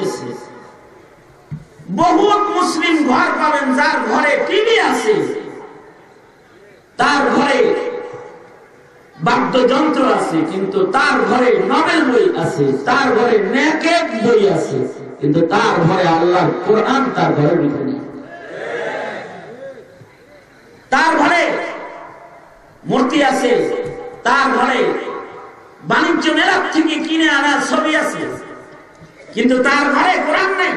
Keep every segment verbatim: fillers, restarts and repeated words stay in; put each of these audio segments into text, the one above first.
করতেছে। বহুত মুসলিম ঘর পাবেন যার ঘরে টিভি আছে, তার ঘরে বাদ্যযন্ত্র আছে, কিন্তু তার ঘরে নভেল বই আছে, তার ঘরে নেকেড বই আছে, কিন্তু তার ঘরে আল্লাহর কোরআন তার ঘরে ঢুকে নেই। তার ঘরে মূর্তি আছে, তার ঘরে বাণিজ্য মেলার থেকে কিনে আনা ছবি আছে, কিন্তু তার ঘরে কোরআন নেই।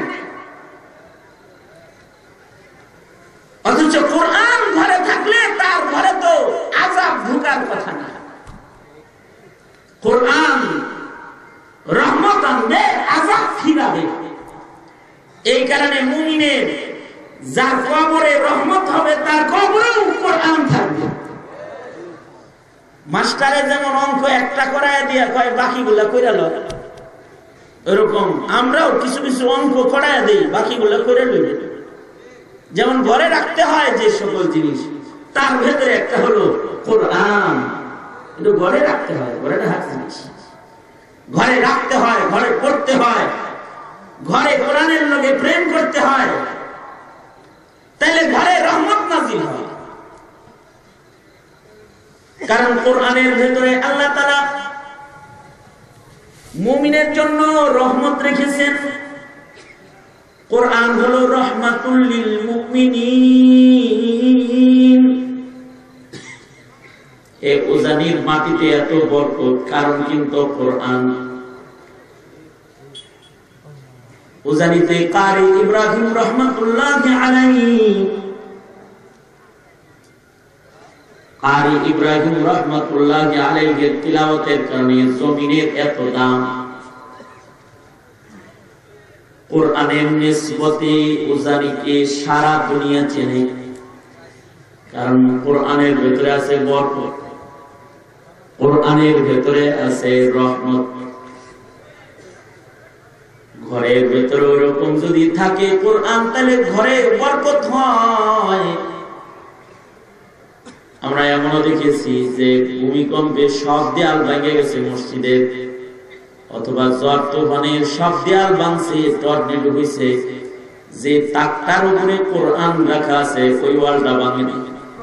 অথচ কোরআন ঘরে থাকলে তার ঘরে তো আযাব ঢোকার কথা না। কোরআন রহমত আনবে, আযাব ফিরাবে। এই কারণে মুমিনের যার কবরে রহমত হবে তার কবরেও কোরআন থাকবে। মাস্টারে যেমন অঙ্ক একটা করায় দিয়া কয় বাকিগুলা কইরা লও, এরকম আমরাও কিছু কিছু অঙ্ক করায় দেই, বাকিগুলা কইরা লইবে। যেমন ঘরে রাখতে হয় যে সকল জিনিস, তার ভেতরে একটা হলো কোরআন, কিন্তু ঘরে রাখতে হয়, ঘরে রাখার জিনিস ঘরে রাখতে হয়, ঘরে পড়তে হয়, ঘরে কোরআনের লগে প্রেম করতে হয়, তাহলে ঘরে রহমত নাজিল হয়। কারণ কোরআনের ভেতরে আল্লাহ তাআলা মুমিনের জন্য রহমত রেখেছেন। কোরআন হলো রহমাতুল লিল মুমিনিন। এই উজানির মাটিতে এত বরকত কারণ কিন্তু কোরআন। উজানিতে কারি ইব্রাহিম রহমাতুল্লাহি আলাইহি, কারি ইব্রাহিম রহমাতুল্লাহি আলাইহির তিলাওয়াতের কারণে জমিনের এত দাম। কোরআনের নিসবতে উজানিকে সারা দুনিয়া চেনে, কারণ কোরআনের ভেতরে আছে বরকত, কোরআনের ভেতরে আছে রহমত। ঘরের ভেতরে ওরকম যদি থাকে কোরআন, তাহলে ঘরে বরকত হয়। আমরা এমনও দেখেছি যে ভূমিকম্পে সব দেয়াল ভেঙে গেছে মসজিদের, অথবা ঝড় তুফানের সব দেয়াল ভাঙছে, টর্নেডো হইছে, যে তাকটার উপরে কোরআন রাখা আছে ওই ওয়ালটা ভাঙেনি।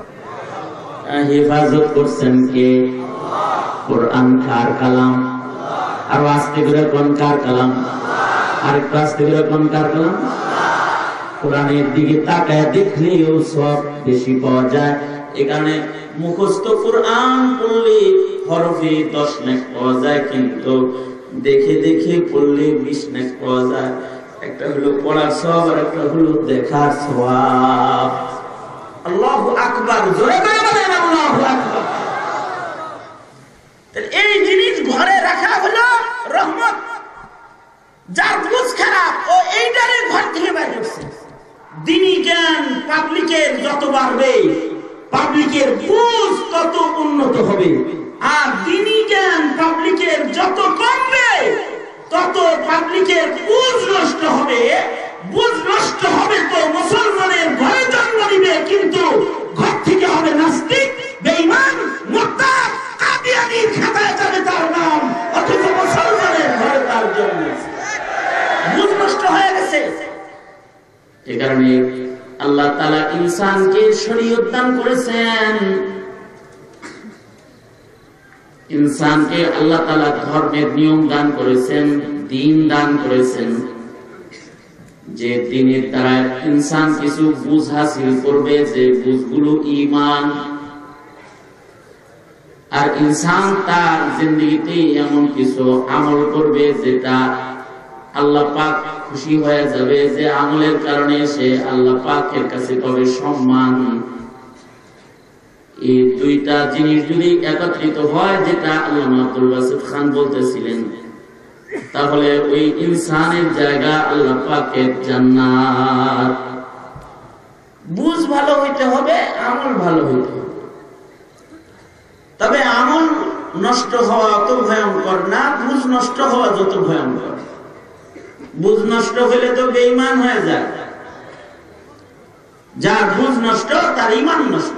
হেফাজত করছেন কে? কোরআন কার কালাম? আর আস্তে করে কোন কার কালাম? আর একটু আস্তে করে কোন কার কালাম? কোরআনের দিকে তাকায় দেখলেও সব বেশি পাওয়া যায়। এখানে মুখস্থ কোরআন পড়লে হরফে দশ নেক পাওয়া যায়, কিন্তু দেখে দেখে পড়লে বিশ নেক পাওয়া যায়। একটা হলো পড়ার সওয়াব আর একটা হলো দেখার সওয়াব। আল্লাহু আকবার, জোরে করে বলেন আল্লাহু আকবার। এই জিনিস ঘরে রাখা হলো রহমত। যার বুঝ খারাপ ও এইটারে ঘর থেকে বের করছে। দ্বীনি জ্ঞান পাবলিকের যত বাড়বে, পাবলিকের বুঝ তত উন্নত হবে। আর দ্বীনি জ্ঞান পাবলিকের যত কমবে, তত পাবলিকের বুঝ নষ্ট হবে। বুঝ নষ্ট হবে তো মুসলমানের ঘরে জন্ম নিবে, কিন্তু ঘর থেকে হবে নাস্তিক, বেঈমান, মুরতাদ, কাদিয়ানীর খাতায় যাবে তার নাম, অথচ মুসলমানের ঘরে তার জন্ম। বুঝ নষ্ট হয়ে গেছে। এ কারণে আল্লাহ তাআলা ইনসানকে শরীয়ত দান করেছেন। ইনসানকে আল্লাহ তাআলা ধর্মের নিয়ম দান করেছেন, দ্বীন দান করেছেন, যে দ্বীনের দ্বারা ইনসান কিছু বুঝ হাসিল করবে, যে বুঝগুলো ঈমান। আর ইনসান তার জিন্দেগিতে এমন কিছু আমল করবে যেটা আল্লাহ পাক খুশি হয়ে যাবে, যে আমলের কারণে সে আল্লাহ পাকের কাছে পাবে সম্মান। এই দুইটা জিনিস যদি একত্রিত হয়, যেটা আল্লামা আব্দুল বাসিত খান বলতেছিলেন, তাহলে ওই ইনসানের জায়গা আল্লাহ পাকের জান্নাত। বুঝ ভালো হইতে হবে, আমল ভালো হইতে হবে। তবে আমল নষ্ট হওয়া অত ভয়ঙ্কর না, বুঝ নষ্ট হওয়া যত ভয়ঙ্কর। বুঝ নষ্ট হলে তো বেঈমান হয়ে যায়। যার বুঝ নষ্ট তার ঈমান নষ্ট।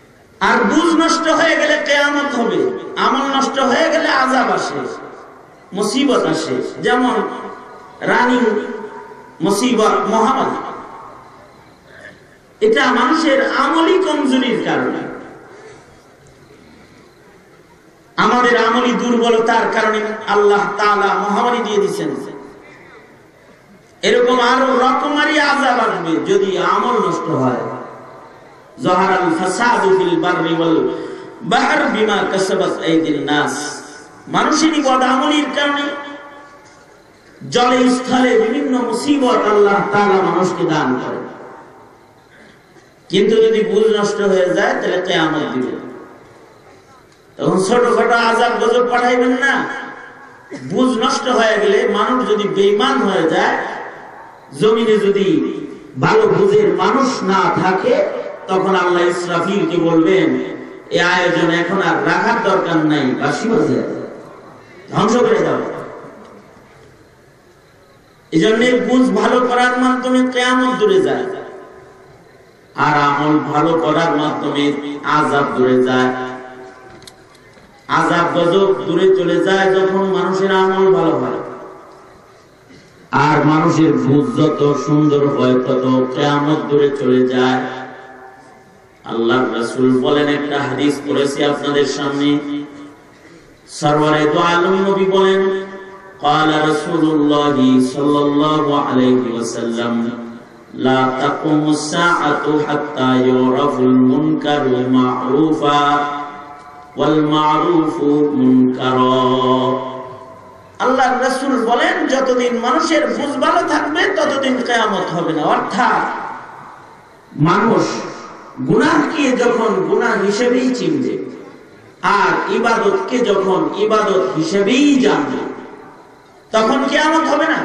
আর বুঝ নষ্ট হয়ে গেলে কিয়ামত হবে, আমল নষ্ট হয়ে গেলে আযাব আসে। মুসিবত আসে, যেমন রানী মুসিবত, মহামারী। এটা মানুষের আমলি কমজোরির কারণে, আমাদের আমলি দুর্বলতার কারণে আল্লাহ তাআলা মহামারী দিয়ে দিচ্ছেন। এরকম আরো রকমারি আযাব আসবে যদি আমল নষ্ট হয়। যাহারাল ফাসাদু ফিল বাররি ওয়াল বাহর বিমা কাসাবাত আইদিন নাস। মানুষেরই বদআমলির কারণে জলে স্থলে বিভিন্ন মুসিবত আল্লাহ তাআলা মানুষকে দান করেন। কিন্তু যদি বুঝ নষ্ট হয়ে যায় তাহলে কিয়ামত দিবে। তখন ছোটখাটো আযাব গজব পাঠাইবেন না। বুঝ নষ্ট হয়ে গেলে মানুষ যদি বেঈমান হয়ে যায়, জমিনে যদি ভালো বুঝের মানুষ না থাকে, তখন আল্লাহ ইসরাফিলকে বলবেন এই আয়োজন এখন আর রাখার দরকার নাই, বাঁশি বাজে ধ্বংস করে দাও। এই জন্য বুঝ ভালো করার মাধ্যমে কিয়ামত দূরে যায়, আর আমল ভালো করার মাধ্যমে আযাব দূরে যায়। আযাব গজব দূরে চলে যায় যখন মানুষের আমল ভালো হয়। আর মানুষের বুঝ যত সুন্দর হয় তত কিয়ামত দূরে চলে যায়। আল্লাহর রাসূল বলেন, একটা হাদিস পড়েছি আপনাদের সামনে, সরওয়ারে দু আলম নবী বলেন, قال رسول الله صلى الله عليه وسلم لا تقوم الساعة حتى يعرف المنكر معروفا والمعروف منكرا। আল্লাহর রাসূল বলেন, যতদিন মানুষের বুঝ ভালো থাকবে ততদিন কিয়ামত হবে না। অর্থাৎ মানুষ গুনাহকে যখন গুনাহ হিসেবেই চিনবে আর ইবাদতকে যখন ইবাদত হিসেবেই জানবে, তখন কিয়ামত হবে না।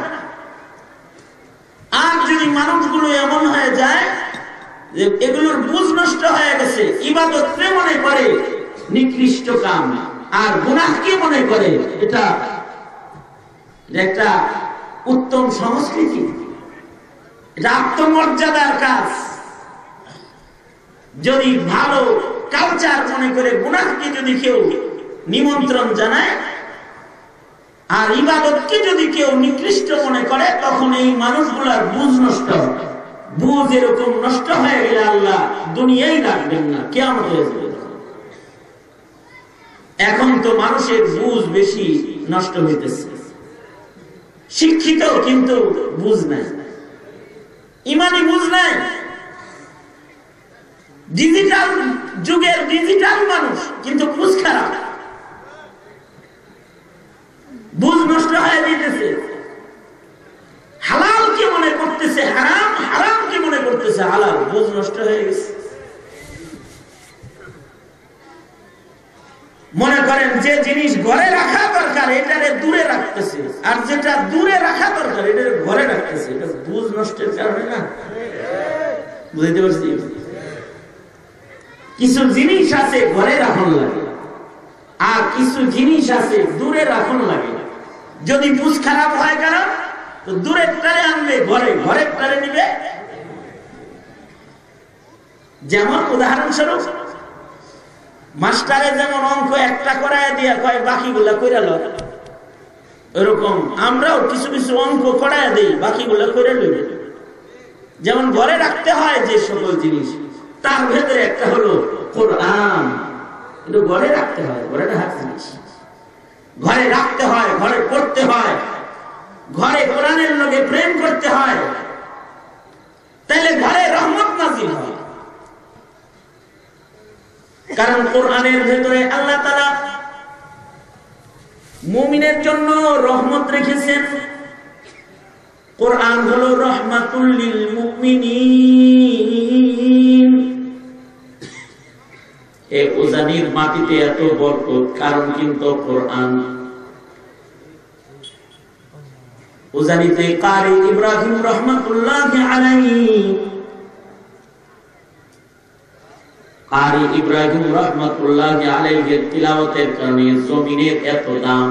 আর যদি মানুষগুলো এমন হয়ে যায় যে এগুলোর বুঝ নষ্ট হয়ে গেছে, ইবাদতকে মনে করে নিকৃষ্ট কাম আর গুনাহকে মনে করে এটা একটা উত্তম সংস্কৃতি, এটা আত্মমর্যাদার কাজ। যদি ভালো কালচার মনে করে গুনাহকে যদি কেউ নিমন্ত্রণ জানায় আর ইবাদতকে যদি কেউ নিকৃষ্ট মনে করে, তখন এই মানুষগুলার বুঝ নষ্ট। বুঝ এরকম নষ্ট হয়ে গেলে আল্লাহ দুনিয়ায় রাখবেন না, কিয়ামত হয়ে যাবে। এখন তো মানুষের বুঝ বেশি নষ্ট হইতেছে, শিক্ষিত কিন্তু বুঝ নাই, ইমানি বুঝ নাই। ডিজিটাল যুগের ডিজিটাল মানুষ কিন্তু বুঝ খারাপ, বুঝ নষ্ট হয়ে দিতেছে। হালাল কি মনে করতেছে হারাম, হারাম কি মনে করতেছে হালাল, বুঝ নষ্ট হয়ে গেছে। মনে করেন যে জিনিস ঘরে রাখা দরকার এটারে দূরে রাখতেছে, আর যেটা দূরে রাখা দরকার এটারে ঘরে রাখতেছে। এটা বুঝ নষ্টের কারণে না? বুঝতে পারছি? কিছু জিনিস আছে ঘরে রাখুন লাগে, আর কিছু জিনিস আছে দূরে রাখুন লাগে। যদি বুঝ খারাপ হয় কারণ তো দূরের টারে আনবে ঘরে, ঘরের টারে নিবে। যেমন উদাহরণস্বরূপ মাস্টারে যেমন অঙ্ক একটা করায় দিয়া কয় বাকিগুলা কইরা লও, এরকম আমরাও কিছু কিছু অঙ্ক করায় দেই, বাকিগুলা কইরা লইবে। যেমন ঘরে রাখতে হয় যে সকল জিনিস, তার ভেতরে একটা হলো কোরআন। কিন্তু ঘরে রাখতে হয়, ঘরে রাখা জিনিস ঘরে রাখতে হয়, ঘরে পড়তে হয়, ঘরে কোরআনের লগে প্রেম করতে হয়, তাহলে ঘরে রহমত নাজিল হয়। কারণ কোরআনের ভেতরে আল্লাহ তাআলা মুমিনের জন্য রহমত রেখেছেন। কোরআন হলো রহমাতুল লিল মুমিনিন। এই উজানির মাটিতে এত বরকত কারণ কিন্তু কোরআন। উজানিতে কারি ইব্রাহিম রহমাতুল্লাহি আলাইহি, কারি ইব্রাহিম রহমাতুল্লাহি আলাইহি তিলাওয়াতের কারণে জমিনের এত দাম।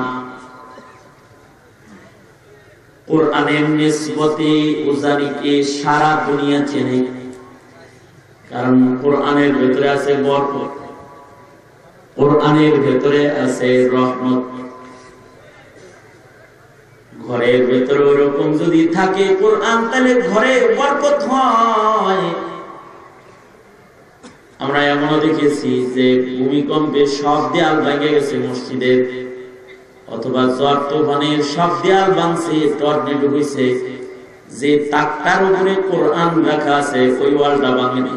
কোরআনের নিসবতে উজানিকে সারা দুনিয়া চেনে, কারণ কোরআনের ভেতরে আছে বরকত, কোরআনের ভেতরে আছে রহমত। ঘরের ভেতরে ওরকম যদি থাকে কোরআন, তাহলে ঘরে বরকত হয়। আমরা এমনও দেখেছি যে ভূমিকম্পে সব দেয়াল ভেঙে গেছে মসজিদের, অথবা ঝড় তুফানের সব দেয়াল ভাঙছে, টর্নেডো হয়েছে, যে তাকটার উপরে কোরআন রাখা আছে ওই ওয়ালটা ভাঙেনি।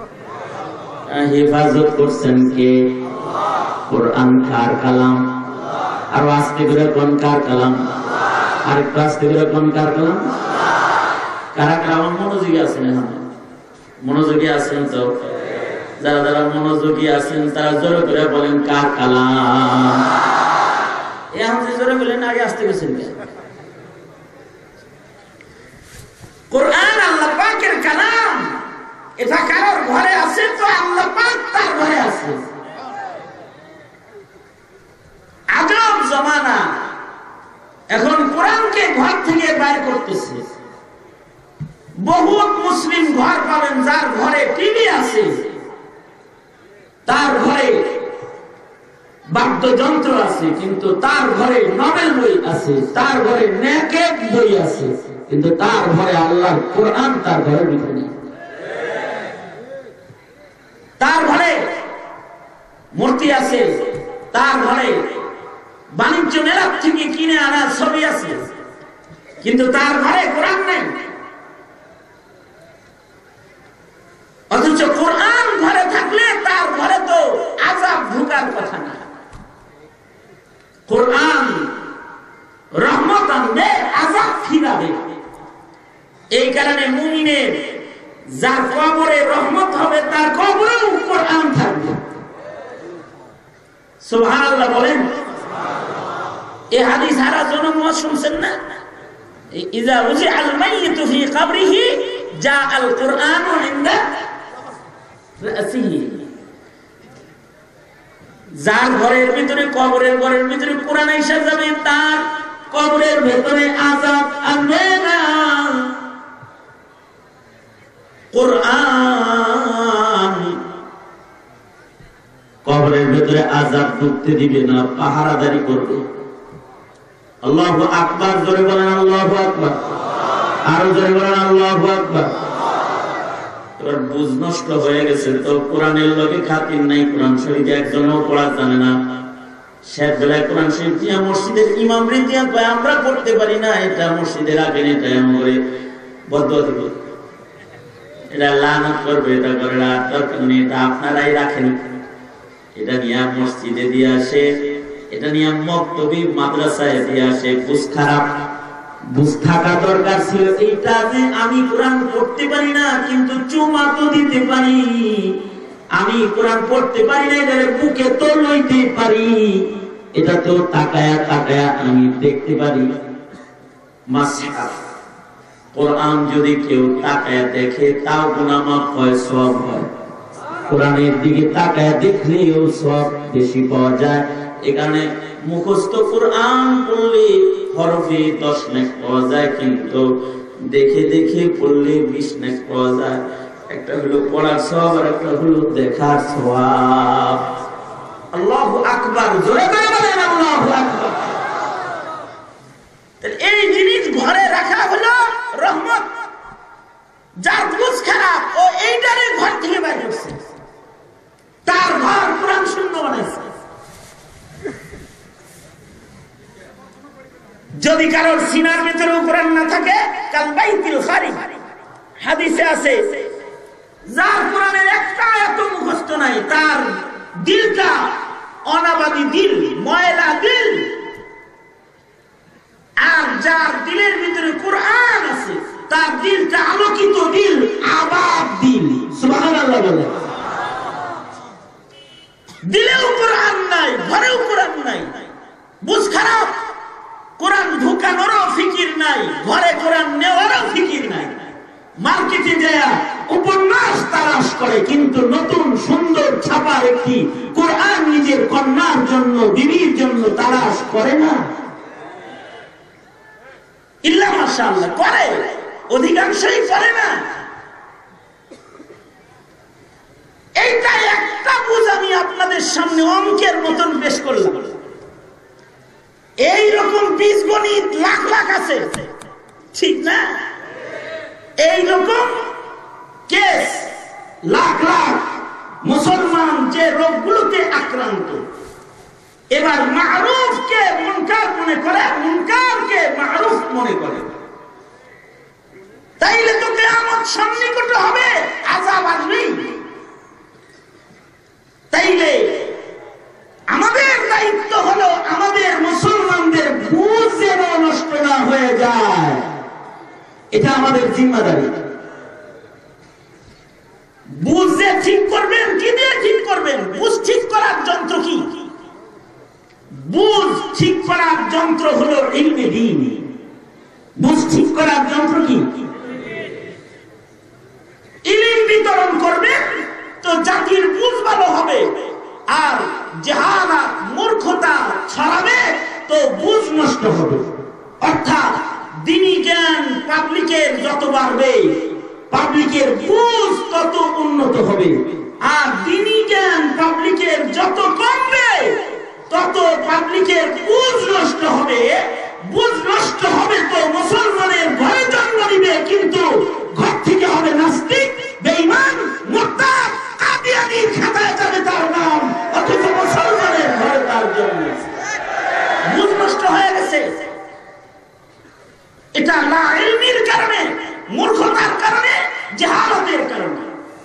হেফাজত করছেন কে? কোরআন কার কালাম? আর আস্তে করে কোন কার কালাম? আর একটু আস্তে করে কোন কার কালাম? কারা কালাম? মনোযোগী আছেন? এখন মনোযোগী আছেন তো? যারা যারা মনোযোগী আছেন তারা জোরে করে বলেন কার কালাম। এখন যে জোরে বলেন আগে আসতে গেছেন। কোরআন আল্লাহ পাকের কালাম, এটা কারোর ঘরে আছে তো আল্লাহ পাক তার ঘরে আছে। আজব জমানা, এখন কোরআনকে ঘর থেকে বাইর করতেছে। বহুত মুসলিম ঘর পাবেন যার ঘরে টিভি আছে, তার ঘরে বাদ্যযন্ত্র আছে, কিন্তু তার ঘরে নভেল বই আছে, তার ঘরে নেকেড বই আছে, কিন্তু তার ঘরে আল্লাহর কোরআন তার ঘরে ভিতরে নেই। তার ঘরে মূর্তি আছে, তার ঘরে বাণিজ্য মেলার থেকে কিনে আনা ছবি আছে, কিন্তু তার ঘরে কোরআন নেই। অথচ কোরআন ঘরে থাকলে তার ঘরে তো আযাব ঢোকার কথা না। কোরআন রহমত আনবে, আযাব ফিরাবে। এই কারণে মুমিনের যার কবরে রহমত হবে তার কবরেও কোরআন থাকবে। সুবহানাল্লাহ বলেন। এই হাদিস সারা জনম শুনছেন না? ইযা উজিআল মাইয়িতু ফি কবরিহি জাআল কুরআনু ইনদা রাসিহি। যার ঘরের ভিতরে, কবরের ঘরের ভিতরে কোরআন এসে যাবে, তার কবরের ভিতরে আযাব আনবে না। কোরআন কবরের ভিতরে আযাব ঢুকতে দিবে না, পাহারাদারি করবে। আল্লাহু আকবার, জোরে বলেন আল্লাহু আকবার, আরো জোরে বলেন আল্লাহু আকবার। এবার বুঝ নষ্ট হয়ে গেছে তো কোরআনের লগে খাতির নাই, কোরআন শরীফ একজনও পড়া জানে না। শেষ বেলায় কোরআন শরীফ দিয়া মসজিদের ইমাম রিতিয়া কয় আমরা পড়তে পারি না, এটা মসজিদে রাখেন, এটা এমন করে বদুয়া দিব, এটা লানত করবে, এটা করে দরকার নেই, এটা আপনারাই রাখেন। এটা নিয়ে মসজিদে দিয়ে আসে, এটা নিয়ে মক্তবি মাদ্রাসায় দিয়ে আসে। বুঝ খারাপ, বুঝ থাকা দরকার ছিল এইটা যে আমি কোরআন পড়তে পারি না কিন্তু চুমা তো দিতে পারি, আমি কোরআন পড়তে পারি না এটা বুকে তো লইতে পারি, এটা তো তাকায়া তাকায়া আমি দেখতে পারি। মাসহাফ কোরআন যদি কেউ তাকায়া দেখে তাও গুনাহ মাফ হয়, সওয়াব হয়। কোরআনের দিকে তাকায়া দেখলেও সওয়াব বেশি পাওয়া যায়। এখানে মুখস্থ কোরআন পড়লে হরফে দশ নেক পাওয়া যায়, কিন্তু দেখে দেখে পড়লে বিশ নেক পাওয়া যায়। একটা হলো পড়ার সওয়াব আর একটা হলো দেখার সওয়াব। আল্লাহু আকবার, জোরে করে বলেন আল্লাহু আকবার। এই জিনিস ঘরে রাখা হলো রহমত। যার বুঝ খারাপ ও এইটারে ঘর থেকে বের করছে, তার ঘর কোরআন শূন্য বানাইছে। যদি কারোর সিনার ভিতরে কোরআন না থাকে, কাল বাইতুল খারি, হাদিসে আছে যার কোরআনের একটা আয়াত মুখস্থ নাই, তার দিলটা অনাবাদী দিল, ময়লা দিল। আর যার দিলের ভিতরে কোরআন আছে তার দিলটা আলোকিত দিল, আবাদ দিল। সুবহানাল্লাহ বলেন। দিলেও কোরআন নাই, ঘরেও কোরআন নাই, বুঝ খারাপ, কোরআন ঢুকানোরও ফিকির নাই, ঘরে কোরআন নেওয়ারও ফিকির নাই। মার্কেটে যায় উপন্যাস তালাশ করে, কিন্তু নতুন সুন্দর ছাপার একটি কোরআন নিজের কন্যার জন্য, বিবির জন্য তালাশ করে না। ইল্লা মাশাআল্লাহ করে, অধিকাংশই করে না। এইটা একটা বুঝ আমি আপনাদের সামনে অঙ্কের মতন পেশ করলাম। এইরকম বীজগণিত লাখ লাখ কাছে, ঠিক না? এইরকম কেস লাখ লাখ মুসলমান যে রোগগুলোতে আক্রান্ত, এবার মারুফকে মুনকার মনে করে, মুনকারকে মারুফ মনে করে, তাইলে তো কিয়ামত সন্নিকট হবে, আযাব আসবেই। তাইলে আমাদের দায়িত্ব হলো আমাদের মুসলমানদের বুঝ যেন নষ্ট না হয়ে যায়, এটা আমাদের জিম্মাদারি। বুঝ যে ঠিক করবেন, কি দিয়ে ঠিক করবেন? বুঝ ঠিক করার যন্ত্র কি? বুঝ ঠিক করার যন্ত্র হলো ইলমে দ্বীন। বুঝ ঠিক করার যন্ত্র কি? ইলম বিতরণ করবেন তো জাতির বুঝ ভালো হবে, আর জাহালাত মূর্খতা ছড়াবে তো বুঝ নষ্ট হবে। অর্থাৎ দ্বীনি জ্ঞান পাবলিকের যত বাড়বে, পাবলিকের বুঝ তত উন্নত হবে, আর দ্বীনি জ্ঞান পাবলিকের যত কমবে তত পাবলিকের বুঝ নষ্ট হবে। বুঝ নষ্ট হবে তো মুসলমানের ঘরে জন্ম নিবে, কিন্তু ঘর থেকে হবে নাস্তিক, বেঈমান, মুরতাদ, কাদিয়ানীর খাতায় যাবে তার নাম, অথচ মুসলমানের ঘরে তার জন্ম। বুঝ নষ্ট হয়ে গেছে। এটা লা ইলমির কারণে, মূর্খতার কারণে, জাহালাতের কারণে।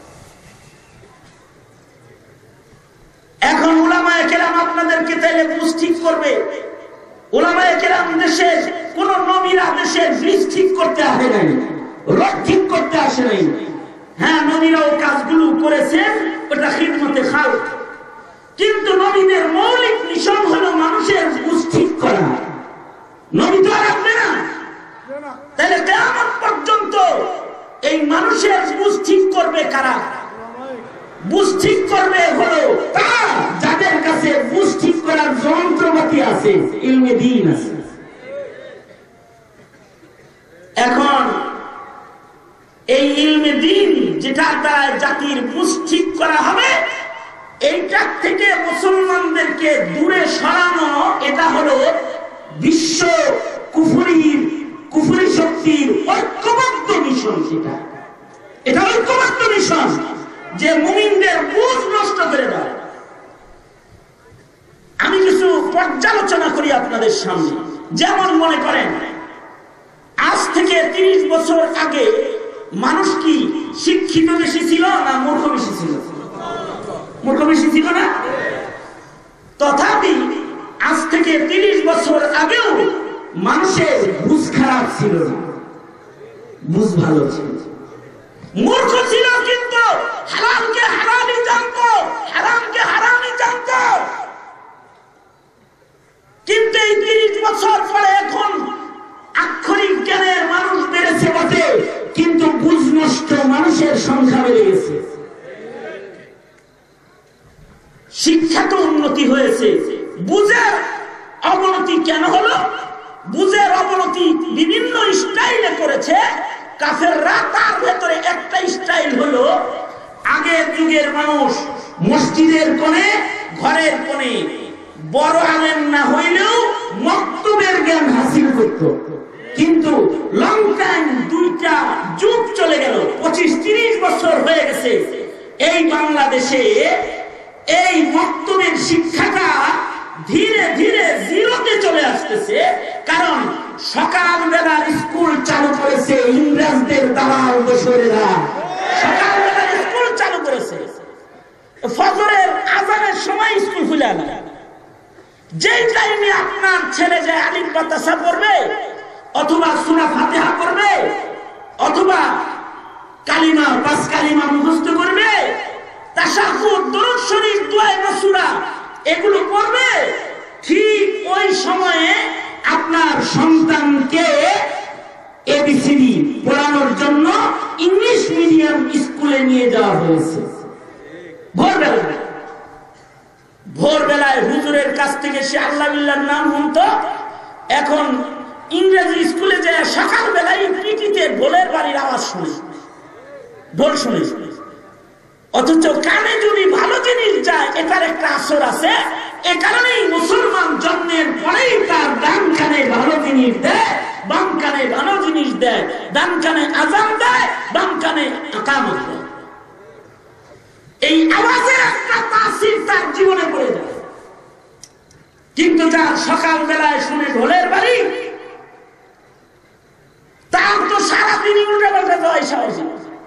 এখন উলামায়ে কেরাম আপনাদেরকে তাইলে বুঝ ঠিক করবে। উলামায়ে কেরাম দেশের কোন নবীরা দেশের ব্রিজ ঠিক করতে আসে নাই, রোড ঠিক করতে আসে নাই। হ্যাঁ, নবীরাও কাজগুলো করেছেন, ওটা খিদমতে খালক, কিন্তু নবীদের মৌলিক মিশন হলো মানুষের বুঝ ঠিক করা। নবী তো আর আসবে না, তাহলে কিয়ামত পর্যন্ত এই মানুষের বুঝ ঠিক করবে কারা? বুঝ ঠিক করবে হলো তারা যাদের কাছে বুঝ ঠিক করার যন্ত্রপাতি আছে, ইলমে দ্বীন আছে। এখন এই ইলমে দ্বীন যেটা দ্বারা জাতির বুঝ ঠিক করা হবে, এইটার থেকে মুসলমানদেরকে দূরে সরানো, এটা হলো বিশ্ব কুফরির কুফরি শক্তির ঐক্যবদ্ধ মিশন। সেটা এটা ঐক্যবদ্ধ মিশন যে মুমিনদের বুঝ নষ্ট করে দেয়। আমি কিছু পর্যালোচনা করি আপনাদের সামনে। যেমন মনে করেন, আজ থেকে তিরিশ বছর আগে মানুষ কি শিক্ষিত বেশি ছিল না মূর্খ বেশি ছিল? মূর্খ বেশি ছিল না? তথাপি আজ থেকে তিরিশ বছর আগেও মানুষের বুঝ খারাপ ছিল না, বুঝ ভালো ছিল। মূর্খ ছিল কিন্তু হারামকে হারামই জানতো, হারামকে হারামই জানতো। কিন্তু এই তিরিশ বছর পরে এখন আক্ষরিক জ্ঞানের মানুষ বেড়েছে বটে, কিন্তু বুঝ নষ্ট মানুষের সংখ্যা বেড়ে গেছে। শিক্ষা তো উন্নতি হয়েছে, বুঝের অবনতি কেন হলো? বুঝের অবনতি বিভিন্ন স্টাইলে করেছে কাফেররা। তার ভেতরে একটা স্টাইল হলো, আগের যুগের মানুষ মসজিদের কোণে, ঘরের কোণে বড় আলেম না হইলেও মক্তবের জ্ঞান হাসিল করত। কিন্তু লং টাইম, দুইটা যুগ চলে গেল, পঁচিশ তিরিশ বছর হয়ে গেছে, এই বাংলাদেশে এই মক্তবের শিক্ষাটা ধীরে ধীরে জিরোতে চলে আসতেছে। কারণ সকালবেলার স্কুল চালু করেছে ইংরেজদের দালাল দোসরেরা, সকালবেলার স্কুল চালু করেছে। ফজরের আজানের সময় স্কুল খুলে না, যেই টাইমে আপনার ছেলে যায় আলিফ বা তাসা পড়বে, অথবা সূরা ফাতিহা পড়বে, অথবা কালিমা, পাঁচ কালিমা মুখস্থ করবে, তাশাহুদ, দরুদ শরীফ, দোয়া মাসুরা এগুলো পড়বে, ঠিক ওই সময়ে আপনার সন্তানকে এবিসিডি পড়ানোর জন্য ইংলিশ মিডিয়াম স্কুলে নিয়ে যাওয়া হয়েছে। ভোরবেলা ভোরবেলায় হুজুরের কাছ থেকে সে আল্লাহ বিল্লাহর নাম শুনতো, এখন ইংরেজি স্কুলে যায় সকালবেলায় পিটিতে ঢোলের বাড়ির আওয়াজ শুনে, ঢোল শুনে। অথচ কানে যদি ভালো জিনিস যায়, এটার একটা আসর আছে। এ কারণেই মুসলমান জন্মের পরেই তার ডান কানে ভালো জিনিস দেয়, বাম কানে ভালো জিনিস দেয়, ডান কানে আযান দেয়, বাম কানে ইকামত দেয়। এই আওয়াজের একটা তাসির তার জীবনে পড়ে যায়। কিন্তু যার সকাল বেলায় শুনে ঢোলের বাড়ি, তার তো সারাদিনই উল্টাপাল্টা যায় সাহসী।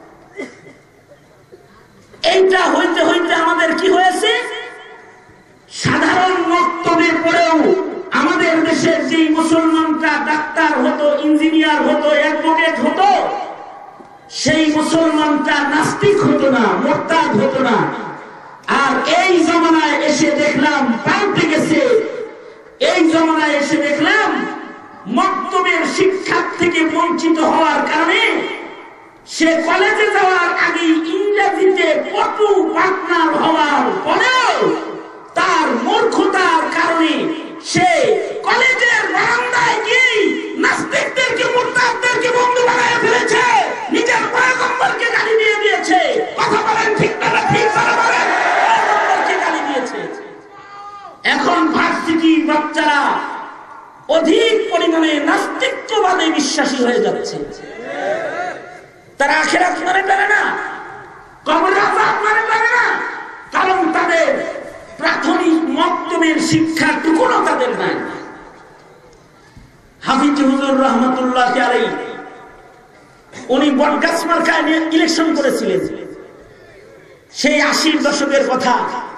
এইটা হইতে হইতে আমাদের কি হয়েছে, সাধারণ মক্তবের পরেও আমাদের দেশের যে মুসলমানরা ডাক্তার হতো, ইঞ্জিনিয়ার হতো, অ্যাডভোকেট হতো, সেই মুসলমানটা নাস্তিক হতো না, মোরতাদ হতো না। আর এই জমানায় এসে দেখলাম পাল্টে গেছে। এই জমানায় এসে দেখলাম মক্তবের শিক্ষা থেকে বঞ্চিত হওয়ার কারণে সে কলেজে যাওয়ার আগে ইংরেজিতে পটু পার্টনার হওয়ার পরেও তার মূর্খতার কারণে সে কলেজের বারান্দায় গিয়ে নাস্তিকদেরকে, মুরতাদদেরকে বন্ধু বানায় ফেলেছে, নিজের পয়গম্বরকে গালি দিয়ে দিয়েছে। কথা বলেন ঠিক না? ঠিক বলেন, পয়গম্বরকে গালি দিয়েছে। এখন ভার্সিটির বাচ্চারা অধিক পরিমাণে নাস্তিকবাদে বিশ্বাসী হয়ে যাচ্ছে। তারা আখিরাত মানে জানে না, কবরের আযাব মানে জানে না, কারণ তাদের প্রাথমিক মক্তবের শিক্ষাটুকুও তাদের নাই। হাফিজ হুজুর রহমাতুল্লাহ আলাইহি উনি বটগাছ মার্কায় নিয়ে ইলেকশন করেছিলেন, সেই আশির দশকের কথা।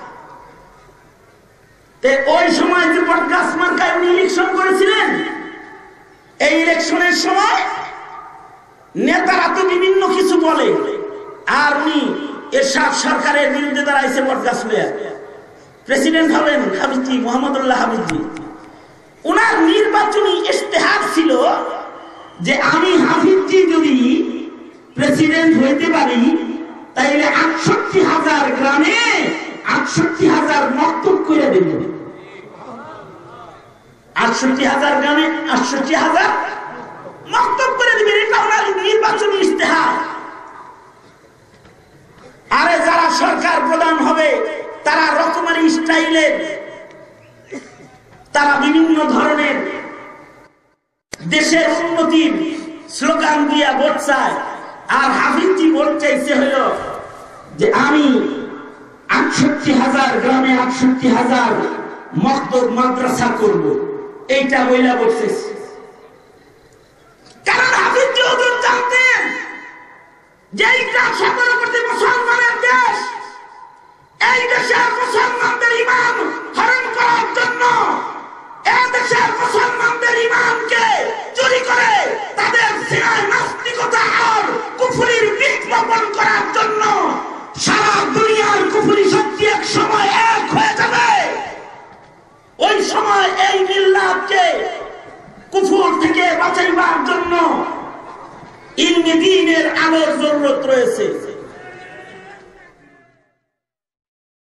ওই সময় যে বটগাছ মার্কায় উনি ইলেকশন করেছিলেন, এই ইলেকশনের সময় নেতারা তো বিভিন্ন কিছু বলে, আর উনি এরশাদ সরকারের বিরুদ্ধে দাঁড়াইছে বটগাছ লইয়া, প্রেসিডেন্ট হবেন হাফিজি মোহাম্মদুল্লাহ হাফিজি। উনার নির্বাচনী ইশতেহার ছিল যে আমি হাফিজি যদি প্রেসিডেন্ট হইতে পারি তাইলে আটষট্টি হাজার গ্রামে আটষট্টি হাজার মক্তব করে দেব। আটষট্টি হাজার গ্রামে আটষট্টি হাজার মক্তব করে দেবেন, এটা ওনার নির্বাচনী ইশতেহার। আরে যারা সরকার প্রধান হবে তারা রকমারি স্টাইলের, তারা বিভিন্ন ধরনের দেশের উন্নতির স্লোগান দিয়া ভোট চায়। আর হাফিজি ভোট চাইছে হলো যে আমি আটষট্টি হাজার গ্রামে আটষট্টি হাজার মক্তব মাদ্রাসা করব, এইটা বইলা বলছে। কারণ হাফিজি হুজুর জানতেন যে এইটা সর্বপ্রতি মুসলমানের দেশ, এই দেশের মুসলমানদের ঈমান হরণ করার জন্য, এই দেশের মুসলমানদের ঈমানকে চুরি করে তাদের সিনায় নাস্তিকতা আর কুফরির বীজ বপন করার জন্য সারা দুনিয়ার কুফরি শক্তি এক সময় এক হয়ে যাবে। ওই সময় এই মিল্লাতকে কুফর থেকে বাঁচাইবার জন্য ইলমে দ্বীনের আলোর জরুরত রয়েছে।